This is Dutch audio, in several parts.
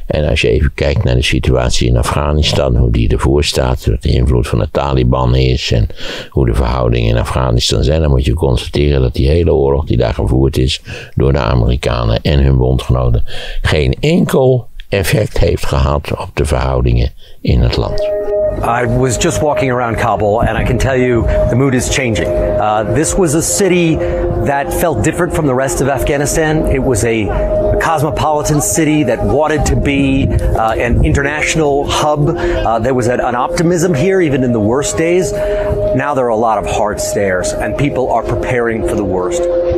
En als je even kijkt naar de situatie in Afghanistan, hoe die ervoor staat, wat de invloed van de Taliban is en hoe de verhoudingen in Afghanistan zijn, dan moet je constateren dat die hele oorlog die daar gevoerd is door de Amerikanen en hun bondgenoten geen enkel effect heeft gehad op de verhoudingen in het land. I was just walking around Kabul and I can tell you the mood is changing. This was a city that felt different from the rest of Afghanistan. It was a cosmopolitan city that wanted to be an international hub. There was an optimism here even in the worst days. Now there are a lot of hard stares and people are preparing for the worst.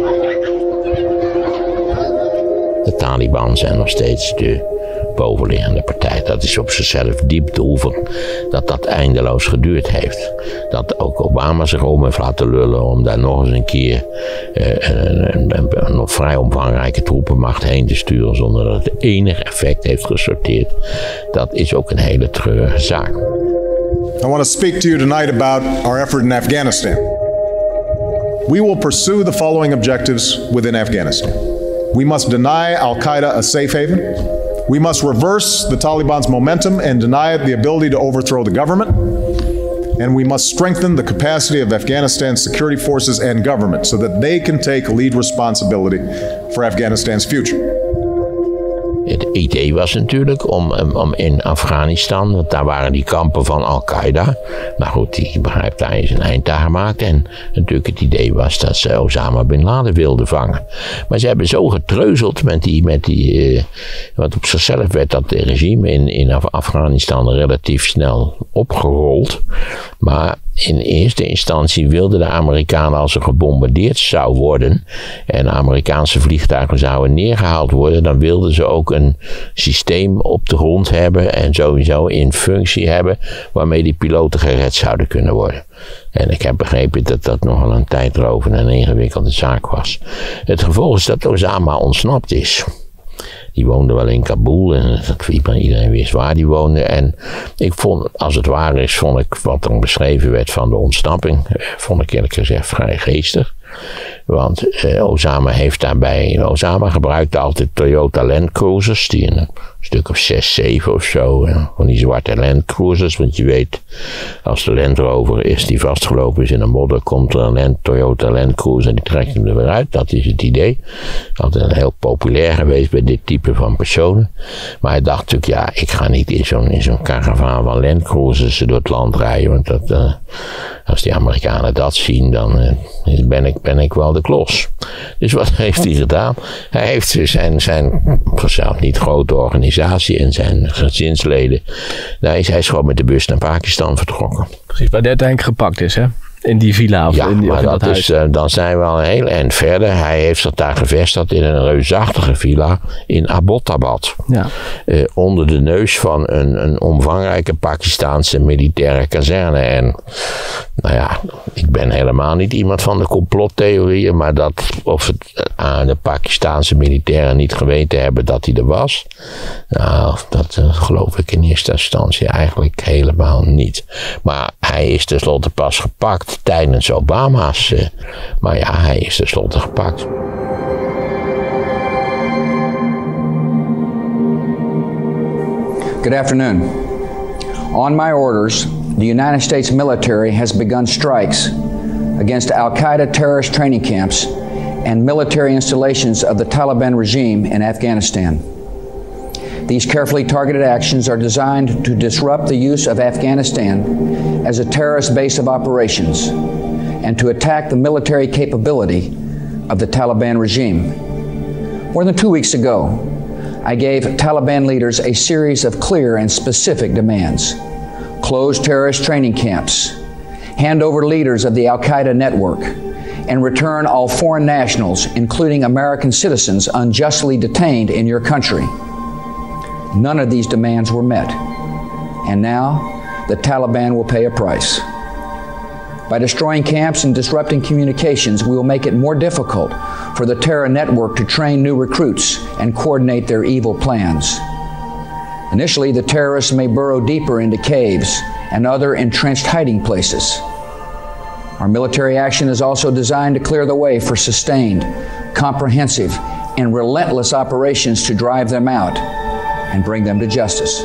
De Taliban zijn nog steeds de bovenliggende partij. Dat is op zichzelf diep te oefen dat dat eindeloos geduurd heeft. Dat ook Obama zich om heeft laten lullen om daar nog eens een keer een nog vrij omvangrijke troepenmacht heen te sturen zonder dat het enig effect heeft gesorteerd. Dat is ook een hele treurige zaak. I want to speak to you tonight about our effort in Afghanistan. We will pursue the following objectives within Afghanistan. We must deny Al-Qaeda a safe haven. We must reverse the Taliban's momentum and deny it the ability to overthrow the government. And we must strengthen the capacity of Afghanistan's security forces and government so that they can take lead responsibility for Afghanistan's future. Het idee was natuurlijk om in Afghanistan, want daar waren die kampen van Al-Qaeda. Maar goed, die begrijpt daar eens een eind aan gemaakt. En natuurlijk het idee was dat ze Osama Bin Laden wilden vangen. Maar ze hebben zo getreuzeld met die want op zichzelf werd dat regime in Afghanistan relatief snel opgerold. Maar in eerste instantie wilden de Amerikanen, als er gebombardeerd zou worden en Amerikaanse vliegtuigen zouden neergehaald worden, dan wilden ze ook een systeem op de grond hebben en sowieso in functie hebben waarmee die piloten gered zouden kunnen worden. En ik heb begrepen dat dat nogal een tijdrovende en ingewikkelde zaak was. Het gevolg is dat Osama ontsnapt is. Die woonde wel in Kabul en iedereen wist waar die woonde. En ik vond, als het waar is, vond ik wat er beschreven werd van de ontsnapping, vond ik eerlijk gezegd vrij geestig. Want Osama gebruikte altijd Toyota Land Cruisers, die een stuk of 6, 7 of zo, van die zwarte Land Cruisers, want je weet, als de Land Rover is die vastgelopen is in een modder, komt er een Toyota Land Cruiser en die trekt hem er weer uit. Dat is het idee. Altijd heel populair geweest bij dit type van personen. Maar hij dacht natuurlijk, ja, ik ga niet in zo'n karavaan van Land Cruisers door het land rijden, want dat, als die Amerikanen dat zien, dan ben ik wel de klos. Dus wat heeft hij gedaan? Hij heeft zijn vanzelf niet grote organisatie en zijn gezinsleden. Hij is gewoon met de bus naar Pakistan vertrokken. Precies, waar hij uiteindelijk gepakt is, hè? In die villa of in dat huis. Dan zijn we al een heel eind verder. Hij heeft zich daar gevestigd in een reusachtige villa in Abbottabad. Ja. Onder de neus van een omvangrijke Pakistaanse militaire kazerne. En nou ja, ik ben helemaal niet iemand van de complottheorieën, maar of de Pakistaanse militairen niet geweten hebben dat hij er was, nou, dat geloof ik in eerste instantie eigenlijk helemaal niet. Maar hij is tenslotte pas gepakt tijdens Obama's. Maar ja, hij is tenslotte gepakt. Good afternoon. On my orders, the United States military has begun strikes against Al-Qaeda terrorist training camps and military installations of the Taliban regime in Afghanistan. These carefully targeted actions are designed to disrupt the use of Afghanistan as a terrorist base of operations and to attack the military capability of the Taliban regime. More than 2 weeks ago, I gave Taliban leaders a series of clear and specific demands. Close terrorist training camps, hand over leaders of the Al-Qaeda network, and return all foreign nationals, including American citizens unjustly detained in your country. None of these demands were met. And now, the Taliban will pay a price. By destroying camps and disrupting communications, we will make it more difficult for the terror network to train new recruits and coordinate their evil plans. Initially, the terrorists may burrow deeper into caves and other entrenched hiding places. Our military action is also designed to clear the way for sustained, comprehensive, and relentless operations to drive them out. and bring them to justice.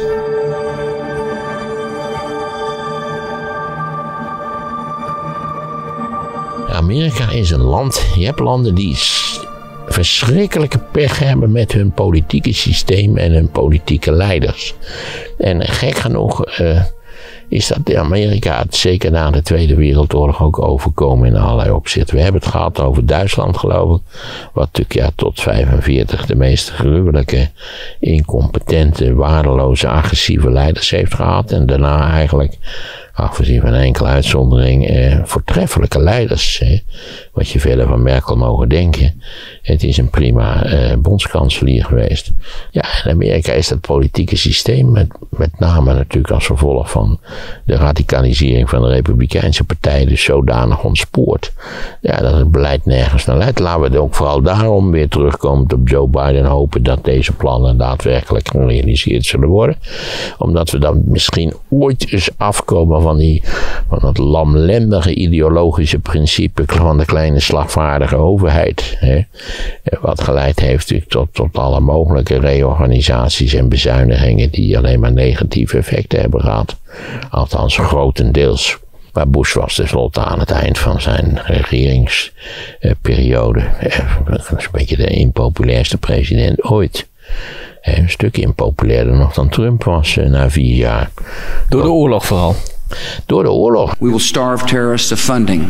Amerika is een land, je hebt landen die verschrikkelijke pech hebben met hun politieke systeem en hun politieke leiders. En gek genoeg is dat in Amerika zeker na de Tweede Wereldoorlog ook overkomen in allerlei opzichten. We hebben het gehad over Duitsland, geloof ik, wat natuurlijk tot 1945 de meest gruwelijke, incompetente, waardeloze, agressieve leiders heeft gehad. En daarna eigenlijk, afgezien van enkele uitzondering, voortreffelijke leiders. Wat je verder van Merkel mogen denken. Het is een prima bondskanselier geweest. Ja, in Amerika is dat politieke systeem, met name natuurlijk als gevolg van de radicalisering van de Republikeinse partij, dus zodanig ontspoord. Ja, dat het beleid nergens naar leidt. Laten we het ook vooral daarom weer terugkomen op Joe Biden, hopen dat deze plannen daadwerkelijk gerealiseerd zullen worden. Omdat we dan misschien ooit eens afkomen van dat lamlendige ideologische principe van de kleine slagvaardige overheid. Wat geleid heeft tot alle mogelijke reorganisaties en bezuinigingen die alleen maar negatieve effecten hebben gehad. Althans grotendeels. Maar Bush was tenslotte aan het eind van zijn regeringsperiode een beetje de impopulairste president ooit. Een stuk impopulairder nog dan Trump was na 4 jaar. Door de oorlog vooral. Door de oorlog. We will starve terrorists of funding,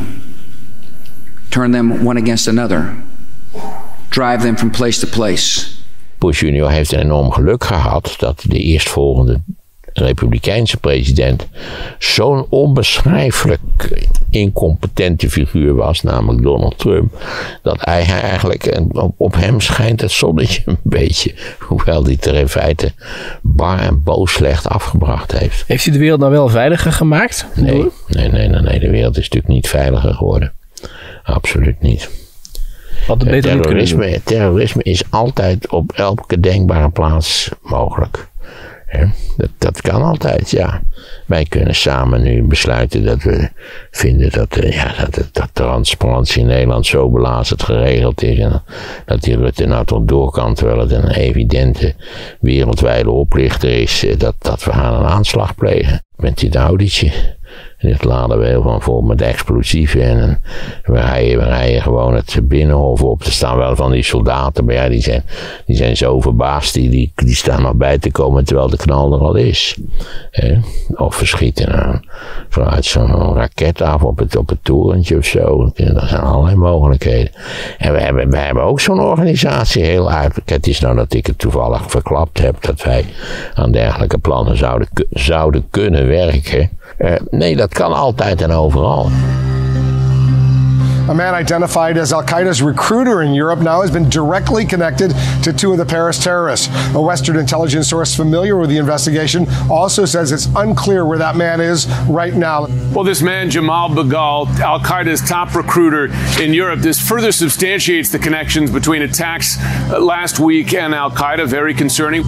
turn them one against another, drive them from place to place. Bush junior heeft een enorm geluk gehad dat de eerstvolgende Republikeinse president zo'n onbeschrijfelijk incompetente figuur was, namelijk Donald Trump, dat hij eigenlijk, op hem schijnt het zonnetje een beetje, hoewel hij er in feite bar en boos slecht afgebracht heeft. Heeft hij de wereld nou wel veiliger gemaakt? Nee, de wereld is natuurlijk niet veiliger geworden. Absoluut niet. Terrorisme is altijd op elke denkbare plaats mogelijk. Dat kan altijd, ja. Wij kunnen samen nu besluiten dat we vinden dat transparantie in Nederland zo belazerd geregeld is. En dat die Rutte nou tot door kan, terwijl het een evidente wereldwijde oplichter is, dat we gaan een aanslag plegen. Met dit Audi'tje. En dit laden we heel van vol met explosieven. En we rijden gewoon het binnenhof op. Er staan wel van die soldaten, maar ja, die zijn zo verbaasd. Die staan nog bij te komen terwijl de knal er al is. Of verschieten vanuit zo'n raket af op het torentje of zo. Dat zijn allerlei mogelijkheden. En we hebben ook zo'n organisatie heel uit. Het is nou dat ik het toevallig verklapt heb dat wij aan dergelijke plannen zouden kunnen werken. Nee, dat kan altijd en overal. A man identified as Al-Qaeda's recruiter in Europe now has been directly connected to 2 of the Paris terrorists. A Western intelligence source familiar with the investigation also says it's unclear where that man is right now. Well, this man, Jamal Bagal, Al-Qaeda's top recruiter in Europe, this further substantiates the connections between attacks last week and Al-Qaeda. Very concerning.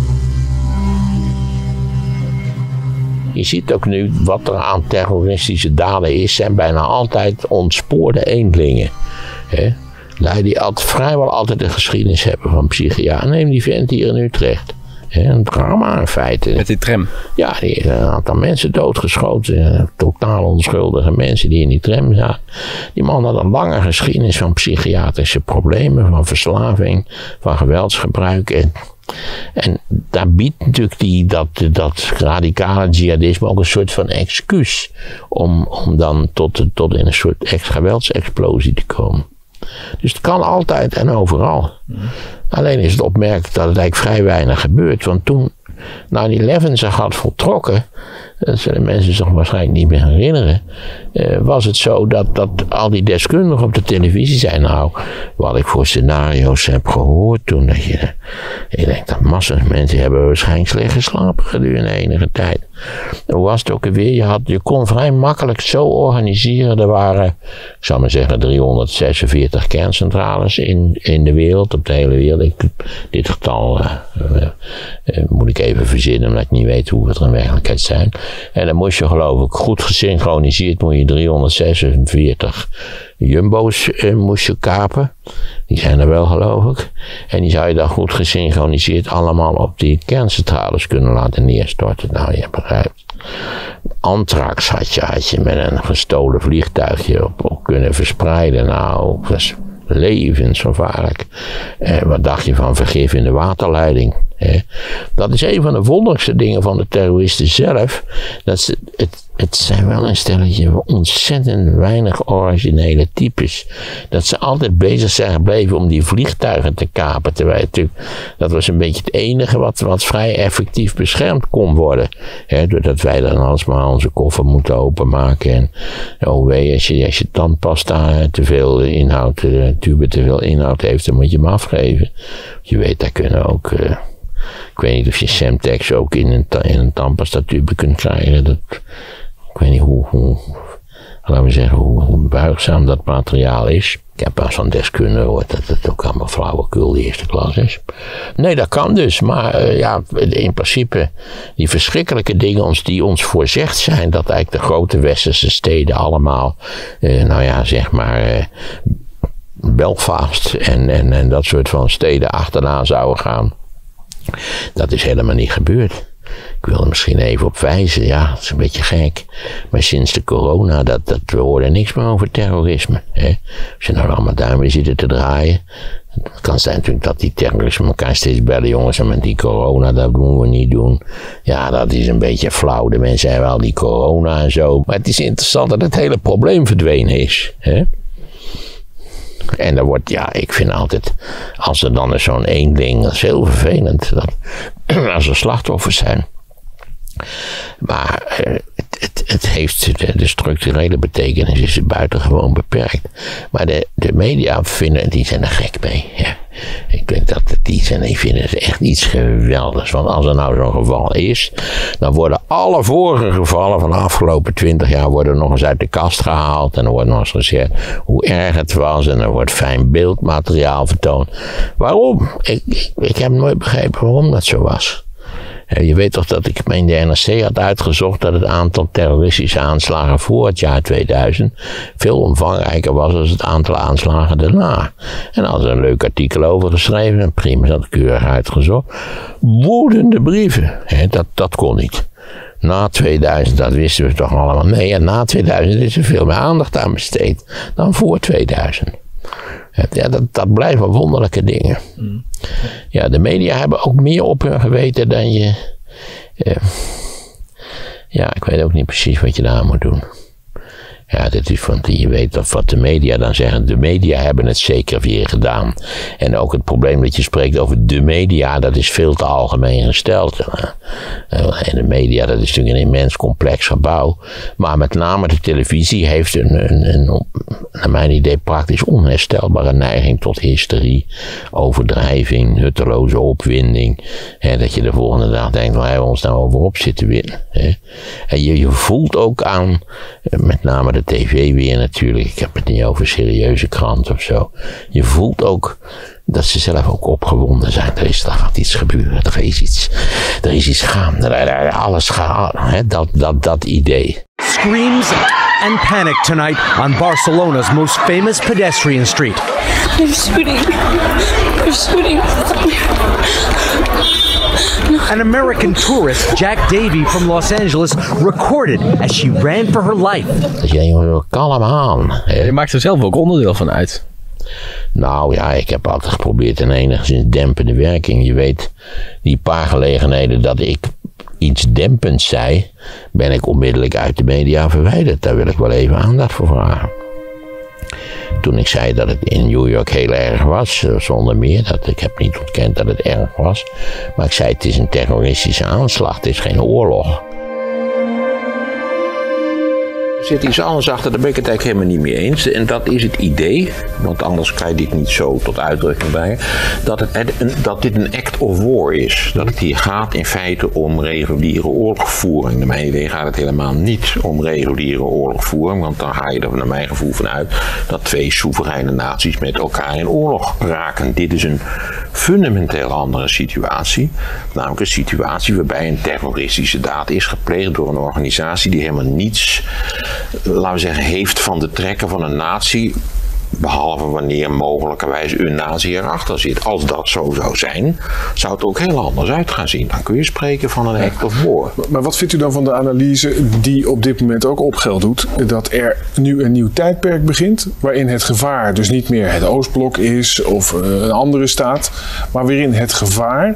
Je ziet ook nu wat er aan terroristische daden is, zijn bijna altijd ontspoorde eendelingen. Die vrijwel altijd een geschiedenis hebben van psychiater. Neem die vent hier in Utrecht. Een drama in feite. Met die tram? Ja, die heeft een aantal mensen doodgeschoten. Totaal onschuldige mensen die in die tram zaten. Die man had een lange geschiedenis van psychiatrische problemen, van verslaving, van geweldsgebruik. En daar biedt natuurlijk dat radicale jihadisme ook een soort van excuus om dan tot in een soort geweldsexplosie te komen. Dus het kan altijd en overal. Alleen is het opmerkelijk dat het eigenlijk vrij weinig gebeurt. Want toen 9/11 zich had voltrokken, dat zullen mensen zich waarschijnlijk niet meer herinneren, was het zo dat al die deskundigen op de televisie zeiden, nou, wat ik voor scenario's heb gehoord toen, ik denk dat massa's mensen hebben waarschijnlijk slecht geslapen gedurende enige tijd. Hoe was het ook alweer? Je kon vrij makkelijk zo organiseren. Er waren, ik zal maar zeggen, 346 kerncentrales in de wereld, op de hele wereld. Dit getal moet ik even verzinnen, omdat ik niet weet hoeveel er in werkelijkheid zijn. En dan moest je, geloof ik, goed gesynchroniseerd, moet je 346 jumbo's moest je kapen. Die zijn er wel, geloof ik. En die zou je dan goed gesynchroniseerd allemaal op die kerncentrales kunnen laten neerstorten. Nou, je begrijpt. Anthrax had je met een gestolen vliegtuigje op kunnen verspreiden. Nou, dat is levensgevaarlijk. Wat dacht je van vergif in de waterleiding? Dat is een van de wonderlijkste dingen van de terroristen zelf. Dat het zijn wel een stelletje ontzettend weinig originele types. Dat ze altijd bezig zijn gebleven om die vliegtuigen te kapen. Terwijl natuurlijk, dat was een beetje het enige wat vrij effectief beschermd kon worden. Doordat wij dan alsmaar onze koffer moeten openmaken. En oh wee, als je tandpasta te veel inhoud, tube te veel inhoud heeft, dan moet je hem afgeven. Je weet, daar kunnen ook... ik weet niet of je Semtex ook in een tandpasta tube kunt krijgen. Ik weet niet hoe buigzaam dat materiaal is. Ik heb pas van deskundigen gehoord dat het ook allemaal flauwekul de eerste klas is. Nee, dat kan dus. Maar in principe die verschrikkelijke dingen die ons voorzegd zijn. Dat eigenlijk de grote westerse steden allemaal, Belfast en dat soort van steden achterna zouden gaan. Dat is helemaal niet gebeurd. Ik wil er misschien even op wijzen, ja, dat is een beetje gek. Maar sinds de corona, we horen niks meer over terrorisme. Als je nou allemaal duimen zitten te draaien. Het kan zijn natuurlijk dat die terroristen elkaar steeds bellen, jongens, en met die corona, dat moeten we niet doen. Ja, dat is een beetje flauw. De mensen hebben wel die corona en zo. Maar het is interessant dat het hele probleem verdwenen is. En dan wordt, ik vind altijd, als er dan zo'n één ding, dat is heel vervelend, als er slachtoffers zijn. Maar het heeft, de structurele betekenis is buitengewoon beperkt. Maar de media die zijn er gek mee. Ja. Ik denk dat die vinden het echt iets geweldigs. Want als er nou zo'n geval is, dan worden alle vorige gevallen van de afgelopen 20 jaar worden nog eens uit de kast gehaald. En dan wordt nog eens gezegd hoe erg het was. En er wordt fijn beeldmateriaal vertoond. Waarom? Ik heb nooit begrepen waarom dat zo was. Je weet toch dat ik in de NRC had uitgezocht dat het aantal terroristische aanslagen voor het jaar 2000 veel omvangrijker was dan het aantal aanslagen daarna. En daar hadden ze een leuk artikel over geschreven en prima, dat had ik keurig uitgezocht. Woedende brieven, dat kon niet. Na 2000, dat wisten we toch allemaal. Nee, en na 2000 is er veel meer aandacht aan besteed dan voor 2000. Ja, dat blijven wonderlijke dingen. Ja, de media hebben ook meer op hun geweten dan je... ik weet ook niet precies wat je daar moet doen. Ja, dat is van, je weet of wat de media dan zeggen. De media hebben het zeker weer gedaan. En ook het probleem dat je spreekt over de media, dat is veel te algemeen gesteld. En de media, dat is natuurlijk een immens complex gebouw. Maar met name de televisie heeft een naar mijn idee praktisch onherstelbare neiging tot hysterie, overdrijving, hutteloze opwinding. Dat je de volgende dag denkt, waar hebben we ons nou over op zitten winnen? En je voelt ook aan, met name de tv weer natuurlijk, ik heb het niet over serieuze kranten of zo. Je voelt ook dat ze zelf ook opgewonden zijn. Er gaat iets gebeuren, er is iets gaan, alles gaat, dat idee. Screams and panic tonight on Barcelona's most famous pedestrian street. They're shooting. An American tourist, Jack Davey from Los Angeles, recorded as she ran for her life. Dus je kalm aan. Je maakt er zelf ook onderdeel van uit. Nou ja, ik heb altijd geprobeerd een enigszins dempende werking. Je weet, die paar gelegenheden dat ik iets dempends zei, ben ik onmiddellijk uit de media verwijderd. Daar wil ik wel even aandacht voor vragen. Toen ik zei dat het in New York heel erg was, zonder meer, ik heb niet ontkend dat het erg was, maar ik zei het is een terroristische aanslag, het is geen oorlog. Er zit iets anders achter, daar ben ik het eigenlijk helemaal niet mee eens. En dat is het idee, want anders kan je dit niet zo tot uitdrukking brengen, dat dit een act of war is. Dat het hier gaat in feite om reguliere oorlogvoering. Naar mijn idee gaat het helemaal niet om reguliere oorlogvoering, want dan ga je er naar mijn gevoel van uit dat twee soevereine naties met elkaar in oorlog raken. Dit is een fundamenteel andere situatie. Namelijk een situatie waarbij een terroristische daad is gepleegd door een organisatie die helemaal niets, laten we zeggen, heeft van de trekken van een natie. Behalve wanneer mogelijkerwijs een nazi erachter zit. Als dat zo zou zijn, zou het ook heel anders uit gaan zien. Dan kun je spreken van een act of war. Maar wat vindt u dan van de analyse die op dit moment ook op geld doet? Dat er nu een nieuw tijdperk begint, waarin het gevaar dus niet meer het Oostblok is of een andere staat, maar waarin het gevaar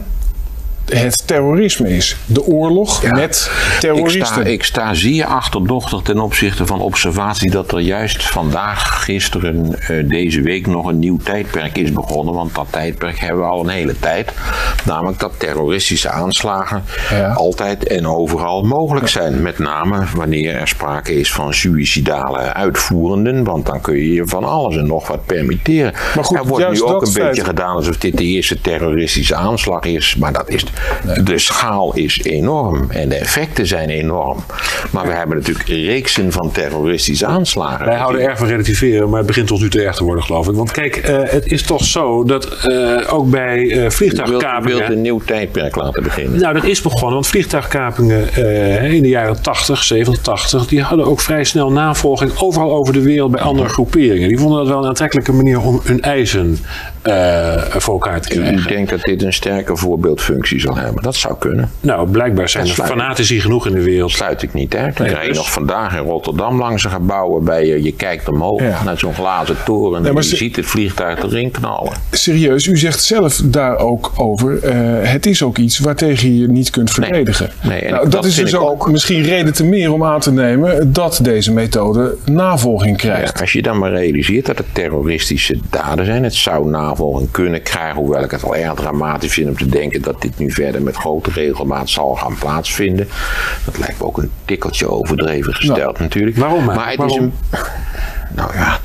het terrorisme is. De oorlog met terroristen. Ik sta zeer achterdochtig ten opzichte van observatie dat er juist vandaag, gisteren, deze week nog een nieuw tijdperk is begonnen. Want dat tijdperk hebben we al een hele tijd. Namelijk dat terroristische aanslagen altijd en overal mogelijk zijn. Met name wanneer er sprake is van suïcidale uitvoerenden. Want dan kun je je van alles en nog wat permitteren. Maar goed, er wordt nu ook een beetje gedaan alsof dit de eerste terroristische aanslag is. Maar dat is de schaal is enorm en de effecten zijn enorm. Maar we hebben natuurlijk reeksen van terroristische aanslagen. Wij houden erg van relativeren, maar het begint ons nu te erg te worden, geloof ik. Want kijk, het is toch zo dat ook bij vliegtuigkapingen... U wilt een nieuw tijdperk laten beginnen. Nou, dat is begonnen, want vliegtuigkapingen in de jaren 80, 87, die hadden ook vrij snel navolging overal over de wereld bij andere groeperingen. Die vonden dat wel een aantrekkelijke manier om hun eisen voor elkaar te krijgen. Ik denk dat dit een sterke voorbeeldfunctie zal hebben. Dat zou kunnen. Nou, blijkbaar zijn er fanatici genoeg in de wereld. Sluit ik niet uit. Dan krijg je nog vandaag in Rotterdam langs een gebouw waarbij je kijkt omhoog naar zo'n glazen toren en je ziet het vliegtuig erin knallen. Serieus, u zegt zelf daar ook over, het is ook iets waartegen je niet kunt verdedigen. Nee, nou, dat is dus ook misschien reden te meer om aan te nemen dat deze methode navolging krijgt. Ja, als je dan maar realiseert dat het terroristische daden zijn, het zou navolging kunnen krijgen, hoewel ik het wel erg dramatisch vind om te denken dat dit nu verder met grote regelmaat zal gaan plaatsvinden. Dat lijkt me ook een tikkeltje overdreven gesteld natuurlijk. Waarom? Maar het is een... Nou ja,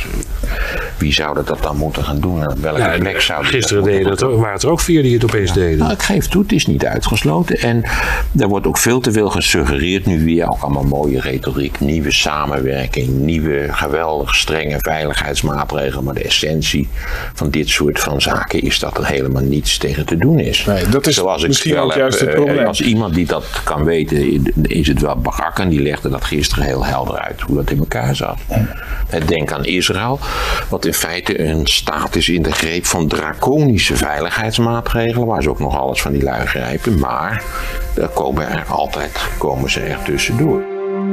wie zou dat dan moeten gaan doen? En op welke plek zou gisteren waren het er ook 4 die het opeens deden. Nou, ik geef toe, het is niet uitgesloten. En er wordt ook veel te veel gesuggereerd nu weer, ook allemaal mooie retoriek, nieuwe samenwerking, nieuwe geweldig strenge veiligheidsmaatregelen. Maar de essentie van dit soort van zaken is dat er helemaal niets tegen te doen is. Nee, dat is zoals misschien ook juist het probleem. Als iemand die dat kan weten, is het wel Barak, en die legde dat gisteren heel helder uit, hoe dat in elkaar zat. Denk aan Israël, wat in feite een staat is in de greep van draconische veiligheidsmaatregelen, waar ze ook nog alles van die lui grijpen, maar daar komen ze er tussendoor.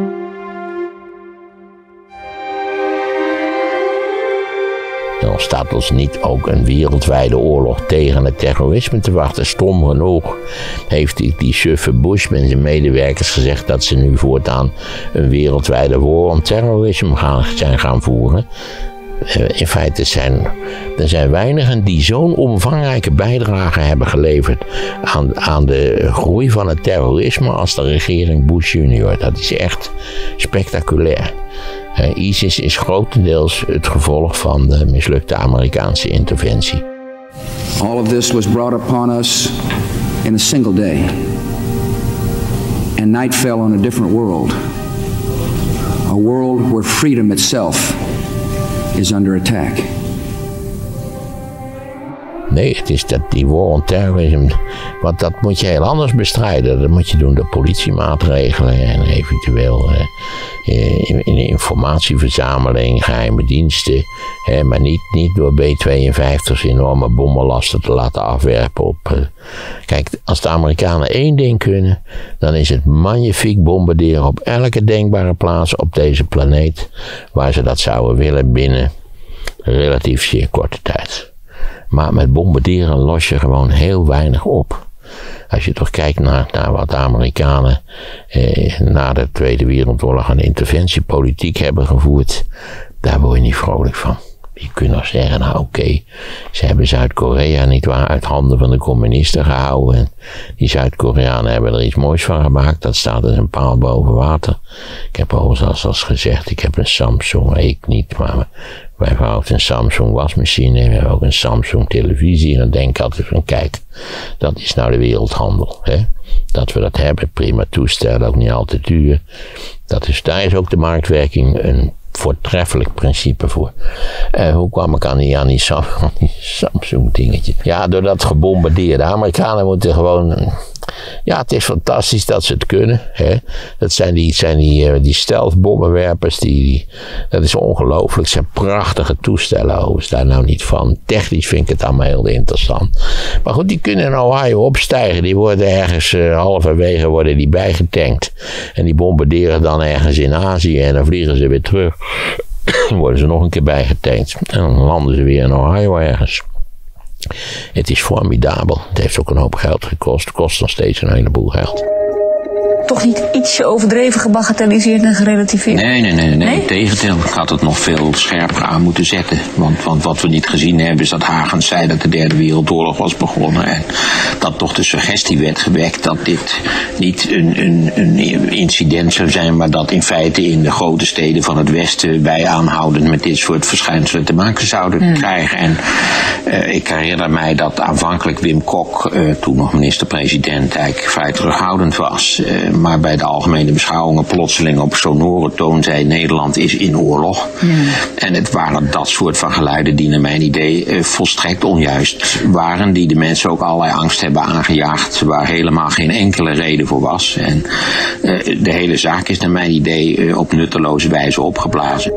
Er ontstaat ons niet ook een wereldwijde oorlog tegen het terrorisme te wachten. Stom genoeg heeft die suffe Bush met zijn medewerkers gezegd dat ze nu voortaan een wereldwijde war on terrorisme zijn gaan voeren. In feite er zijn weinigen die zo'n omvangrijke bijdrage hebben geleverd aan de groei van het terrorisme als de regering Bush junior. Dat is echt spectaculair. ISIS is grotendeels het gevolg van de mislukte Amerikaanse interventie. All of this was brought upon us in a single day. And night fell on a different world. A world where freedom itself is under attack. Nee, het is dat die war on terrorism, want dat moet je heel anders bestrijden. Dat moet je doen door politiemaatregelen en eventueel in informatieverzameling, geheime diensten. Maar niet door B-52's enorme bommenlasten te laten afwerpen op... Kijk, als de Amerikanen één ding kunnen, dan is het magnifiek bombarderen op elke denkbare plaats op deze planeet waar ze dat zouden willen binnen relatief zeer korte tijd. Maar met bombarderen los je gewoon heel weinig op. Als je toch kijkt naar wat de Amerikanen na de Tweede Wereldoorlog aan interventiepolitiek hebben gevoerd, daar word je niet vrolijk van. Je kunt nog zeggen, nou oké, ze hebben Zuid-Korea nietwaar uit handen van de communisten gehouden. En die Zuid-Koreanen hebben er iets moois van gemaakt. Dat staat als een paal boven water. Ik heb overigens gezegd, ik heb een Samsung, ik niet, maar mijn vrouw heeft een Samsung wasmachine. We hebben ook een Samsung televisie. En dan denk ik altijd van, kijk, dat is nou de wereldhandel. Hè? Dat we dat hebben, prima toestel, ook niet al te duur. Daar is ook de marktwerking een voortreffelijk principe voor. Hoe kwam ik aan die Samsung dingetje? Ja, door dat gebombardeerde. De Amerikanen moeten gewoon... Ja, het is fantastisch dat ze het kunnen. Hè. Dat zijn die stealth-bommenwerpers. Dat is ongelooflijk. Het zijn prachtige toestellen. Overigens daar nou niet van. Technisch vind ik het allemaal heel interessant. Maar goed, die kunnen in Ohio opstijgen. Die worden ergens halverwege bijgetankt. En die bombarderen dan ergens in Azië. En dan vliegen ze weer terug. Dan worden ze nog een keer bijgetankt. En dan landen ze weer in Ohio ergens. Het is formidabel. Het heeft ook een hoop geld gekost. Het kost nog steeds een heleboel geld. Toch niet ietsje overdreven gebagatelliseerd en gerelativeerd? Nee? Integendeel. Ik had het nog veel scherper aan moeten zetten. Want wat we niet gezien hebben is dat Hagens zei dat de Derde Wereldoorlog was begonnen. En dat toch de suggestie werd gewekt dat dit niet een incident zou zijn, maar dat in feite in de grote steden van het Westen wij aanhoudend met dit soort verschijnselen te maken zouden krijgen. En ik herinner mij dat aanvankelijk Wim Kok, toen nog minister-president, eigenlijk vrij terughoudend was. Maar bij de algemene beschouwingen plotseling op sonore toon zei Nederland is in oorlog. En het waren dat soort van geluiden die naar mijn idee volstrekt onjuist waren. Die de mensen ook allerlei angst hebben aangejaagd waar helemaal geen enkele reden voor was. En de hele zaak is naar mijn idee op nutteloze wijze opgeblazen.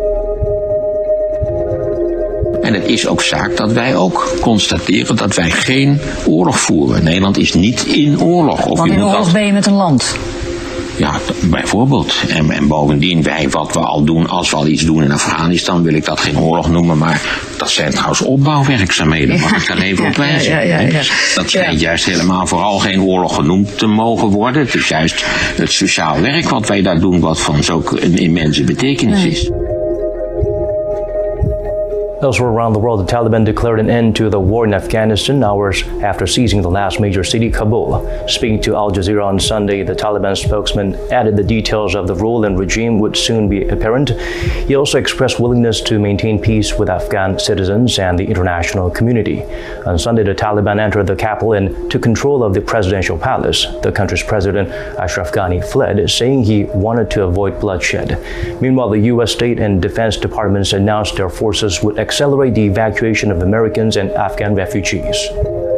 En het is ook zaak dat wij ook constateren dat wij geen oorlog voeren. Nederland is niet in oorlog. Want in oorlog ben je met een land. Ja, bijvoorbeeld. En bovendien, wat we al doen, als we al iets doen in Afghanistan, wil ik dat geen oorlog noemen, maar dat zijn trouwens opbouwwerkzaamheden, mag ik daar even op wijzen. Ja. Dat schijnt juist helemaal vooral geen oorlog genoemd te mogen worden. Het is juist het sociaal werk wat wij daar doen, wat van zulke een immense betekenis is. Elsewhere around the world, the Taliban declared an end to the war in Afghanistan hours after seizing the last major city, Kabul. Speaking to Al Jazeera on Sunday, the Taliban spokesman added the details of the rule and regime would soon be apparent. He also expressed willingness to maintain peace with Afghan citizens and the international community. On Sunday, the Taliban entered the capital and took control of the presidential palace. The country's president, Ashraf Ghani, fled, saying he wanted to avoid bloodshed. Meanwhile, the U.S. State and Defense Departments announced their forces would accelerate the evacuation of Americans and Afghan refugees.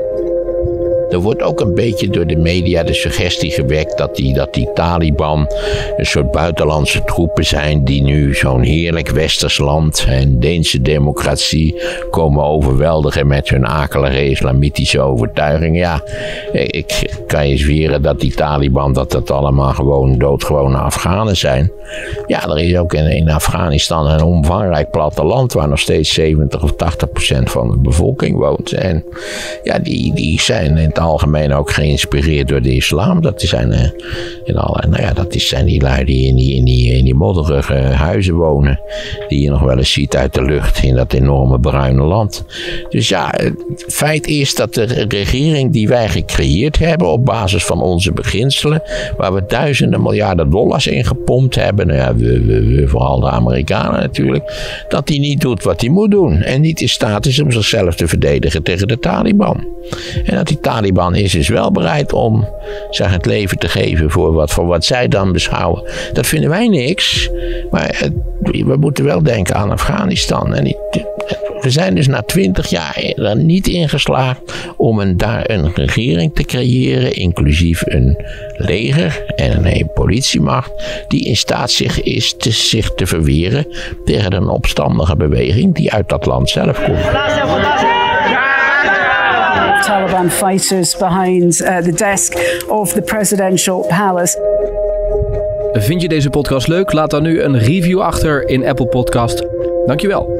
Er wordt ook een beetje door de media de suggestie gewekt dat die Taliban een soort buitenlandse troepen zijn die nu zo'n heerlijk westers land en Deense democratie komen overweldigen met hun akelige islamitische overtuiging. Ja, ik kan je zweren dat die Taliban dat allemaal gewoon doodgewone Afghanen zijn. Ja, er is ook in Afghanistan een omvangrijk platteland waar nog steeds 70 of 80% van de bevolking woont. En ja, die zijn in het algemeen ook geïnspireerd door de islam. Dat zijn zijn die lui die in die modderige huizen wonen, die je nog wel eens ziet uit de lucht in dat enorme bruine land. Dus ja, het feit is dat de regering die wij gecreëerd hebben op basis van onze beginselen, waar we duizenden miljarden dollars in gepompt hebben, nou ja, we vooral de Amerikanen natuurlijk, dat die niet doet wat hij moet doen en niet in staat is om zichzelf te verdedigen tegen de Taliban. En dat die Taliban is dus wel bereid om het leven te geven voor wat zij dan beschouwen. Dat vinden wij niks, maar we moeten wel denken aan Afghanistan. En we zijn dus na 20 jaar er niet in geslaagd om daar een regering te creëren, inclusief een leger en een politiemacht, die in staat is zich te verweren tegen een opstandige beweging die uit dat land zelf komt. Taliban fighters behind the desk of the presidential palace. Vind je deze podcast leuk? Laat dan nu een review achter in Apple Podcast. Dankjewel.